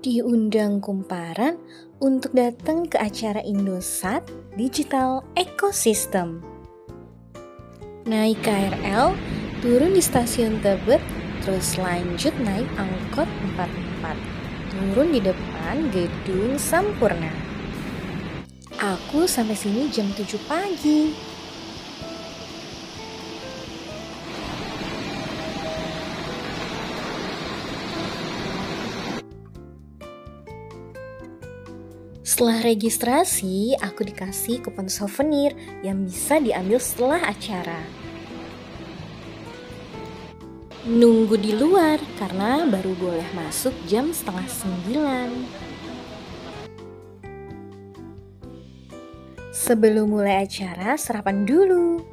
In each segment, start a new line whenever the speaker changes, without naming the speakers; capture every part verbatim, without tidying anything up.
diundang Kumparan untuk datang ke acara Indosat Digital Ecosystem. Naik K R L, turun di stasiun Tebet, terus lanjut naik angkot empat puluh empat, turun di depan gedung Sampurna. Aku sampai sini jam tujuh pagi. Setelah registrasi, aku dikasih kupon souvenir yang bisa diambil setelah acara. Nunggu di luar karena baru boleh masuk jam setengah sembilan. Sebelum mulai acara, sarapan dulu.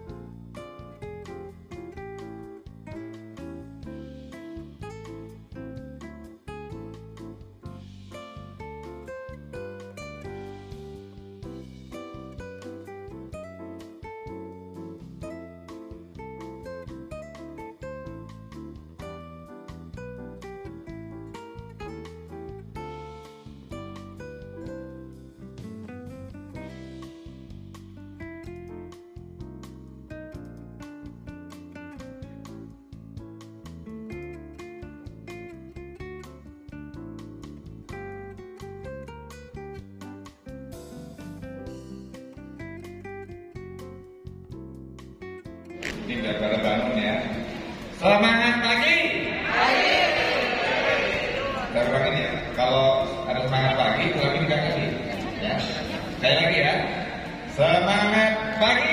Ini udah pada bangun ya. Semangat pagi. Pagi. Baru bangun ya. Kalau ada semangat pagi, ulangin tiga kali. Ya. Sekali lagi ya. Semangat pagi.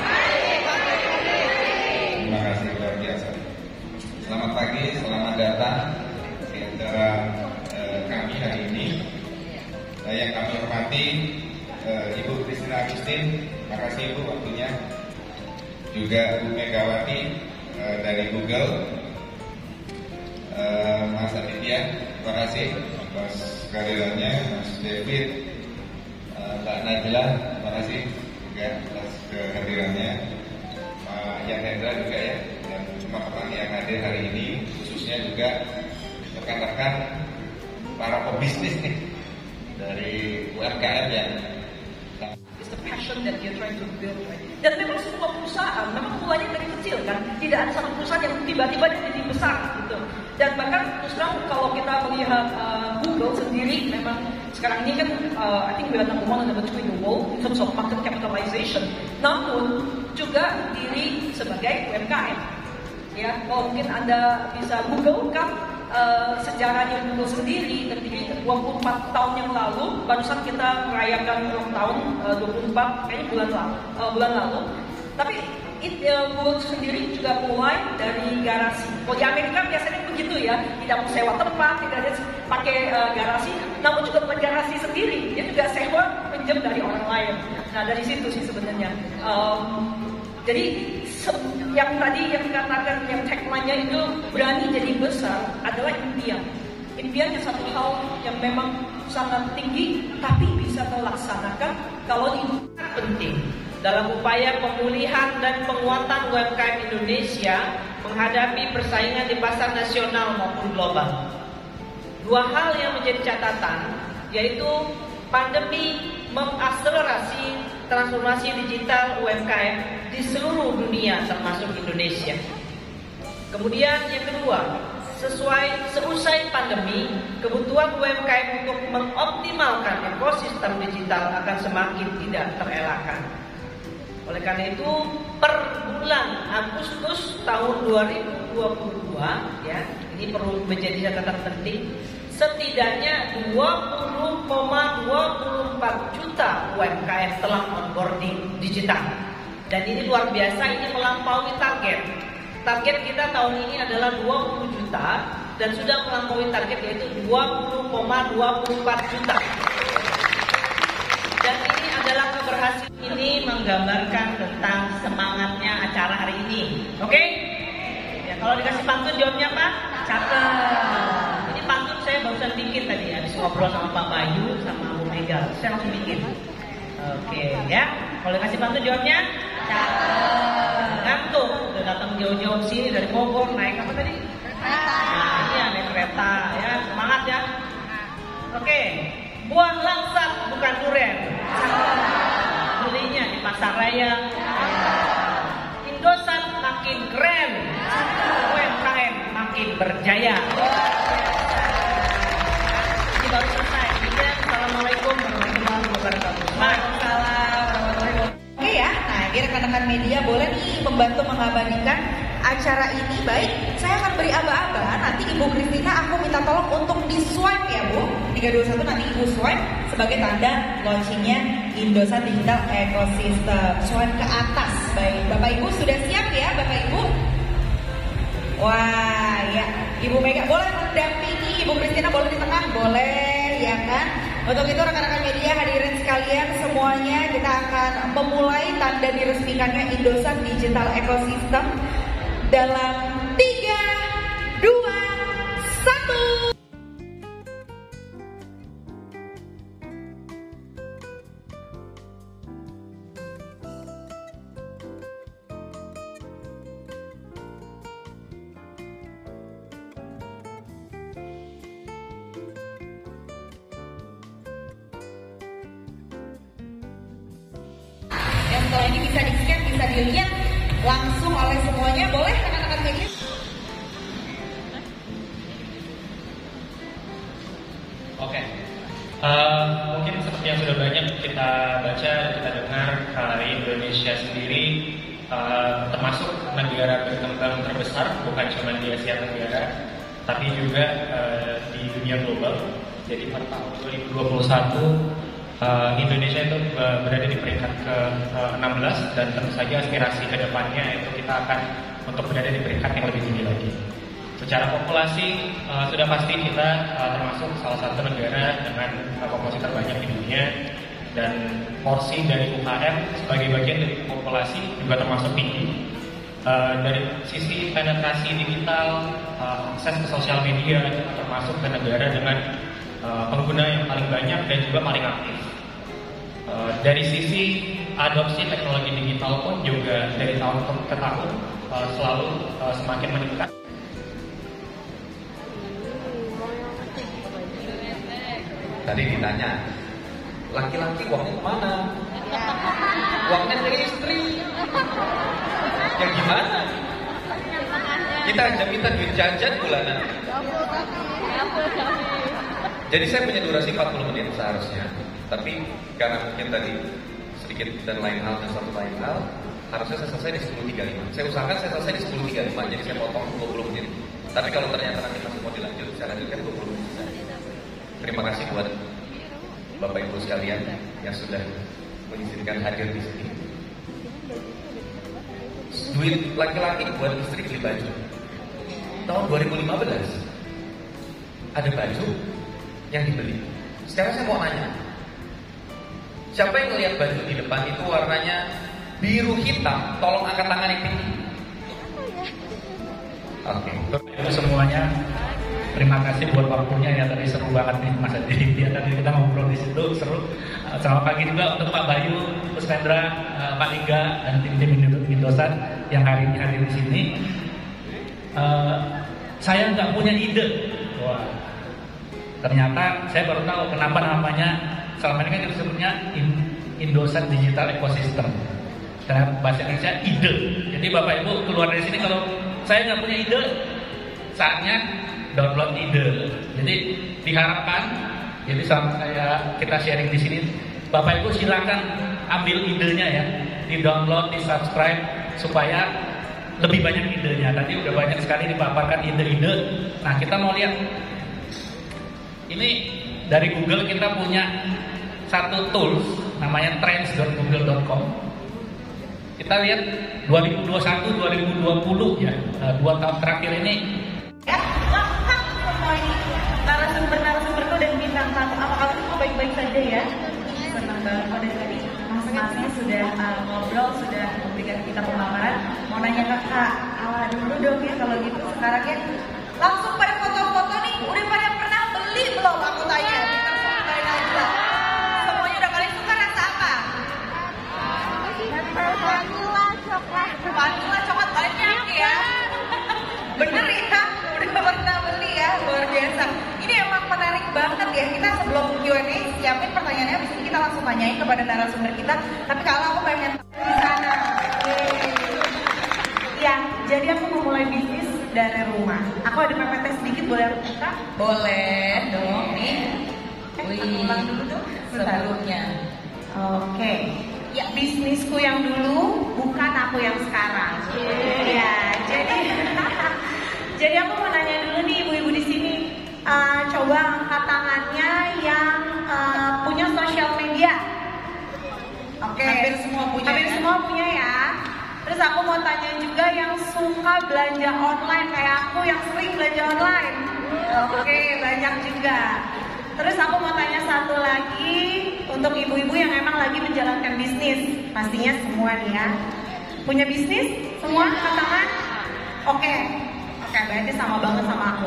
Terima kasih luar biasa. Selamat pagi, selamat datang di acara eh, kami hari ini. Eh, yang kami hormati eh, Ibu Christina Agustin. Terima kasih Ibu waktunya. Juga Bu Megawati uh, dari Google, uh, Mas Aditya, terima kasih atas kehadirannya, Mas David, uh, Mbak Najla, terima kasih juga atas kehadirannya, Pak Yan Hendra juga ya, dan teman-teman yang hadir hari ini, khususnya juga rekan-rekan para pebisnis nih dari U M K M yang
the passion that you're trying to build. Dan memang semua perusahaan, memang mulanya dari kecil kan, tidak ada satu perusahaan yang tiba-tiba jadi besar gitu. Dan bahkan terus terang kalau kita melihat uh, Google sendiri, memang sekarang ini kan, uh, I think we are number one and number two in the world in terms of market capitalization. Namun juga diri sebagai U M K M. Ya, kalau mungkin Anda bisa Google kan. Uh, sejarahnya Google sendiri terdiri dua puluh empat tahun yang lalu, barusan kita merayakan ulang tahun uh, dua puluh empat kayaknya bulan lalu, uh, bulan lalu. Tapi it, uh, Google sendiri juga mulai dari garasi. Kalau di Amerika biasanya begitu ya, tidak mau sewa tempat, tidak ada pakai uh, garasi, namun juga bukan garasi sendiri, dia juga sewa pinjam dari orang lain. Nah dari situ sih sebenarnya. Um, Jadi yang tadi yang dikatakan yang tagline-nya itu berani jadi besar adalah impian. Impian yang satu hal yang memang sangat tinggi tapi bisa terlaksanakan kalau itu
penting dalam upaya pemulihan dan penguatan U M K M Indonesia menghadapi persaingan di pasar nasional maupun global. Dua hal yang menjadi catatan yaitu pandemi mengakselerasi transformasi digital U M K M di seluruh dunia termasuk Indonesia. Kemudian yang kedua, sesuai seusai pandemi, kebutuhan U M K M untuk mengoptimalkan ekosistem digital akan semakin tidak terelakkan. Oleh karena itu, per bulan Agustus tahun dua ribu dua puluh dua, ya, ini perlu menjadi catatan penting. Setidaknya dua puluh koma dua empat juta U M K M telah onboarding digital. Dan ini luar biasa, ini melampaui target. Target kita tahun ini adalah dua puluh juta dan sudah melampaui target yaitu dua puluh koma dua empat juta. Dan ini adalah keberhasilan, ini menggambarkan tentang semangatnya acara hari ini. Oke? Okay? Ya, kalau dikasih pantun jawabnya apa? Cakep. Ini pantun saya barusan bikin tadi habis ngobrol sama Pak Bayu sama Bu Mega. Saya langsung bikin. Oke, okay, ya. Kalau dikasih pantun jawabnya cakep. Ngantuk, udah datang jauh-jauh sini dari Bogor naik apa tadi? Nah, iya naik kereta ya. Semangat ya. Buah langsat bukan durian. Belinya di pasar raya. Indosat makin keren. U M K M makin berjaya. Ini baru selesai. Assalamualaikum warahmatullahi wabarakatuh.
Waalaikumsalam warahmatullahi wabarakatuh. Oke ya, nah ini rekan-rekan media boleh nih membantu mengabadikan acara ini. Baik, saya akan beri aba-aba. Nanti Ibu Christina aku minta tolong untuk di swipe ya Bu. tiga dua satu nanti Ibu swipe sebagai tanda launchingnya Indosat Digital Ecosystem. Swipe ke atas. Baik, Bapak Ibu sudah siap ya Bapak Ibu? Wah ya, Ibu Mega boleh mendampingi, Ibu Christina boleh di tengah, boleh ya kan? Untuk itu rekan-rekan media hadirin sekalian semuanya, kita akan memulai tanda diresmikannya Indosat Digital Ecosystem dalam tiga, dua, satu. Dan setelah ini bisa di-scan, bisa dilihat langsung oleh semuanya. Boleh rekan-rekan media?
Oke, uh, mungkin seperti yang sudah banyak kita baca dan kita dengar, uh, Indonesia sendiri uh, termasuk negara berkembang terbesar, bukan cuma di Asia Tenggara, tapi juga uh, di dunia global. Jadi pada tahun dua ribu dua puluh satu Uh, Indonesia itu uh, berada di peringkat ke enam belas dan tentu saja aspirasi ke depannya itu kita akan untuk berada di peringkat yang lebih tinggi lagi. Secara populasi uh, sudah pasti kita uh, termasuk salah satu negara dengan uh, populasi terbanyak di dunia, dan porsi dari U K M sebagai bagian dari populasi juga termasuk tinggi. Uh, dari sisi penetrasi digital, uh, akses ke sosial media termasuk ke negara dengan uh, pengguna yang paling banyak dan juga paling aktif. Uh, dari sisi adopsi teknologi digital pun juga dari tahun ke tahun uh, selalu uh, semakin meningkat.
Tadi ditanya, laki-laki uangnya kemana? Uangnya ke istri. Ya gimana? Kita aja minta duit jajan bulanan. Jadi saya punya durasi empat puluh menit seharusnya. Tapi karena mungkin tadi sedikit dan lain hal dan satu lain hal, harusnya saya selesai di sepuluh tiga puluh lima. Saya usahakan saya selesai di sepuluh tiga puluh lima, jadi saya potong dua puluh menit. Tapi kalau ternyata nanti masih mau dilanjut, saya lanjutkan dua puluh menit. Terima kasih buat Bapak Ibu sekalian yang sudah mengizinkan hadir di sini. Duit laki-laki buat istri beli baju. Tahun dua ribu lima belas ada baju yang dibeli. Sekarang saya mau nanya, siapa yang melihat baju di depan itu warnanya biru hitam? Tolong angkat tangan yang tinggi. Oke.
Okay. Semuanya, terima kasih buat waktunya ya, tadi seru banget nih Mas Adi. Ya, tadi kita ngobrol di situ seru. Selamat pagi juga untuk Pak Bayu, Mas Pendra, Pak Liga dan tim-tim Indosat yang hari ini hadir di sini. Uh, saya nggak punya ide. Wah, ternyata saya baru tahu kenapa namanya selama ini kan kita sebutnya Indosat Digital Ecosystem. Karena bahasa Indonesia ide. Jadi Bapak Ibu keluar dari sini kalau saya nggak punya ide, saatnya download ide. Jadi diharapkan, jadi sama kayak kita sharing di sini, Bapak Ibu silakan ambil idenya ya, di download, di subscribe supaya lebih banyak idenya. Tadi udah banyak sekali dipaparkan ide-ide. Nah kita mau lihat, ini dari Google kita punya satu tools namanya trends dot google dot com. Kita lihat dua ribu dua puluh satu dua ribu dua puluh ya, dua tahun terakhir ini.
Ya, lengkap semua ini. Narasumber-narasumberku dan bintang tamu. Apa kabar semua baik-baik saja ya? Senang banget pada tadi mas-masnya sudah uh, ngobrol, sudah memberikan kita pemaparan. Mau nanya ke Kak Ala dulu dong ya kalau gitu. Sekarang ya langsung pada foto-foto nih. Udah pada pernah beli belum? Aku tanya. Bintang sukain aja. Semuanya udah paling suka rasa apa?
Vanilla coklat.
Vanilla coklat banyak ya. Bener ya? Udah pernah beli ya, luar biasa. Ini emang menarik banget
ya, kita sebelum Q and A siapin pertanyaannya, habis ini kita langsung tanyain kepada narasumber kita. Tapi kalau aku pengen di sana. Ya, jadi aku memulai bisnis dari rumah. Aku ada P P T sedikit, boleh aku buka?
Boleh dong nih.
Eh, ulang dulu dong
sebelumnya.
Oke. Ya, bisnisku yang dulu bukan aku yang sekarang. Ya, jadi jadi aku mau nanya dulu nih ibu-ibu di sini. Uh, coba angkat tangannya yang uh, punya sosial media. Oke. Okay.
Hampir semua punya.
Hampir
ya?
semua punya ya. Terus aku mau tanya juga yang suka belanja online kayak aku yang sering belanja online. Oke, okay, banyak juga. Terus aku mau tanya satu lagi untuk ibu-ibu yang emang lagi menjalankan bisnis. Pastinya semua nih ya. Punya bisnis? Semua angkat tangan? Oke. Okay. Oke, okay, berarti sama banget sama aku.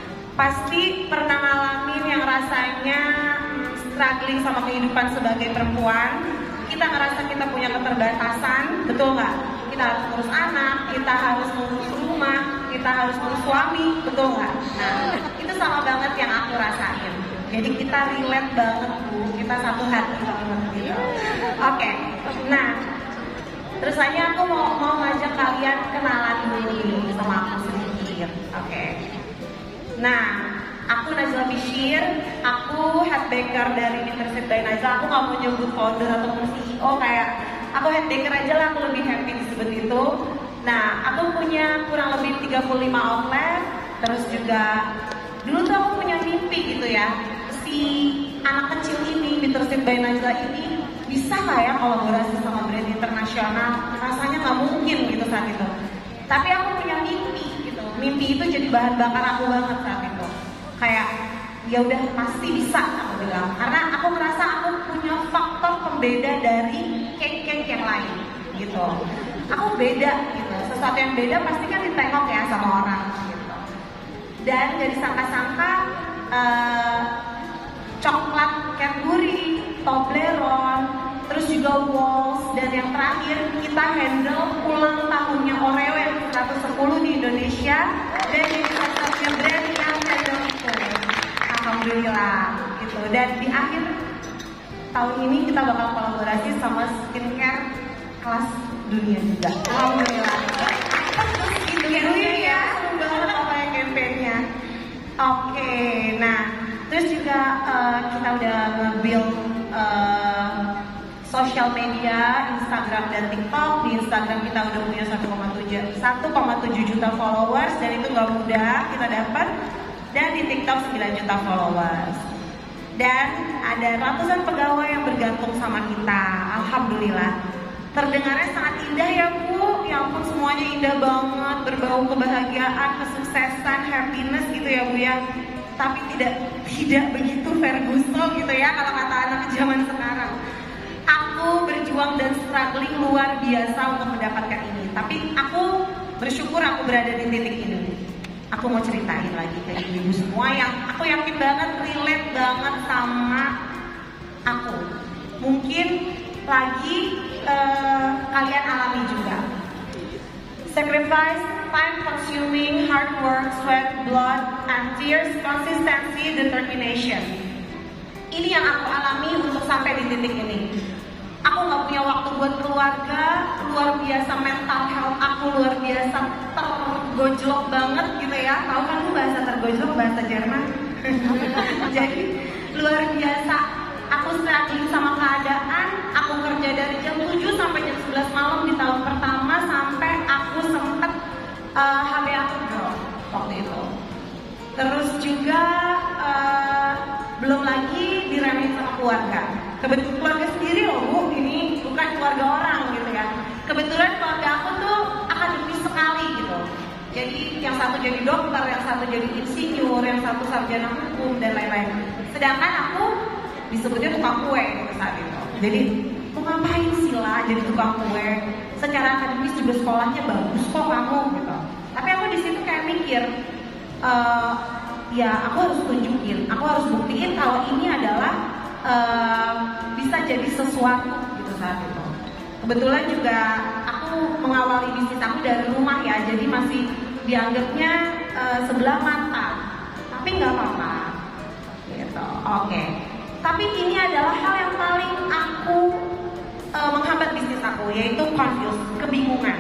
Pasti pernah ngalamin yang rasanya hmm, struggling sama kehidupan sebagai perempuan. Kita ngerasa kita punya keterbatasan, betul nggak? Kita harus ngurus anak, kita harus ngurus rumah, kita harus ngurus suami, betul nggak? Nah, itu sama banget yang aku rasain. Jadi kita relate banget Bu, kita satu hati banget gitu. Oke, okay. Nah, terus aja aku mau mau ngajak kalian kenalan dulu nih sama aku sedikit. Oke. Okay. Nah, aku Najla Bishir, aku head baker dari Intersit by Najla. Aku nggak mau nyebut founder ataupun C E O, kayak aku head baker aja lah, aku lebih happy disebut itu. Nah, aku punya kurang lebih tiga puluh lima outlet. Terus juga dulu tuh aku punya mimpi gitu ya, si anak kecil ini Intersit by Najla ini bisa nggak ya kolaborasi sama brand internasional? Rasanya nggak mungkin gitu saat itu. Tapi aku punya mimpi gitu. Mimpi itu jadi bahan bakar aku banget saat itu. Kayak ya udah pasti bisa aku bilang. Karena aku merasa aku punya faktor pembeda dari cake-cake yang lain gitu. Aku beda gitu. Sesuatu yang beda pasti kan ditengok ya sama orang gitu. Dan dari sangka-sangka uh, coklat Cadbury, Toblerone, terus juga Walls, dan yang terakhir kita handle ulang tahunnya Oreo yang seratus sepuluh di Indonesia dan jadi satu-satunya brand yang handle itu. Alhamdulillah gitu. Dan di akhir tahun ini kita bakal kolaborasi sama skincare kelas dunia juga. Alhamdulillah. Gitu ya, seru banget apa yang campaign-nya. Oke, nah terus juga uh, kita udah nge-build uh, sosial media, Instagram dan TikTok. Di Instagram kita udah punya satu koma tujuh juta followers dan itu gak mudah kita dapat. Dan di TikTok sembilan juta followers. Dan ada ratusan pegawai yang bergantung sama kita. Alhamdulillah. Terdengarnya sangat indah ya Bu. Ya ampun, semuanya indah banget, berbau kebahagiaan, kesuksesan, happiness gitu ya Bu ya. Tapi tidak tidak begitu Ferguson gitu ya kalau kata anak zaman sekarang. Aku berjuang dan struggling luar biasa untuk mendapatkan ini. Tapi aku bersyukur aku berada di titik ini. Aku mau ceritain lagi ke ibu-ibu semua yang aku yakin banget relate banget sama aku. Mungkin lagi uh, kalian alami juga. Sacrifice, time consuming, hard work, sweat, blood, and tears, consistency, determination. Ini yang aku alami untuk sampai di titik ini. Aku gak punya waktu buat keluarga, luar biasa mental health aku luar biasa tergojlok banget gitu ya. Tahu kan lu bahasa tergojlok, bahasa Jerman. Jadi luar biasa aku struggling sama keadaan. Aku kerja dari jam tujuh sampai jam sebelas malam di tahun pertama sampai aku sempet uh, H B aku drop waktu itu. Terus juga uh, belum lagi diremehin sama keluarga. Kebetulan keluarga sendiri loh Bu, ini bukan keluarga orang gitu ya. Kebetulan keluarga aku tuh akademis sekali gitu. Jadi yang satu jadi dokter, yang satu jadi insinyur, yang satu sarjana hukum dan lain-lain. Sedangkan aku disebutnya tukang kue gitu saat itu. Jadi mau ngapain sih lah jadi tukang kue? Secara akademis juga sekolahnya bagus kok kamu gitu. Tapi aku di situ kayak mikir, uh, ya aku harus tunjukin, aku harus buktiin kalau ini adalah Uh, bisa jadi sesuatu gitu saat itu. Kebetulan juga aku mengawali bisnis aku dari rumah ya, jadi masih dianggapnya uh, sebelah mata, tapi nggak apa-apa gitu. Oke. Tapi ini adalah hal yang paling aku uh, menghambat bisnis aku, yaitu confused, kebingungan.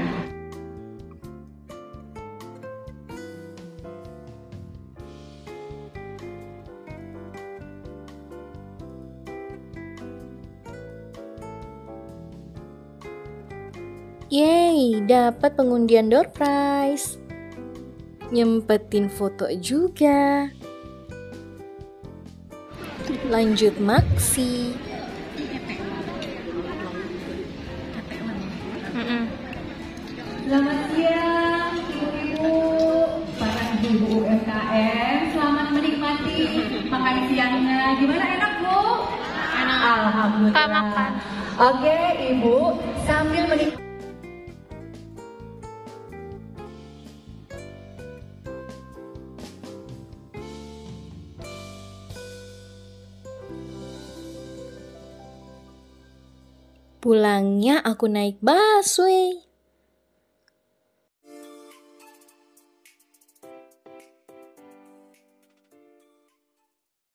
Yeay, dapat pengundian door prize. Nyempetin foto juga. Lanjut maksi.
Selamat siang, ibu-ibu, para ibu-ibu U M K M. Selamat menikmati makan siangnya. Gimana, enak Bu? Enak. Alhamdulillah. Makan. Oke, Ibu, sambil menikmati.
Pulangnya aku naik busway.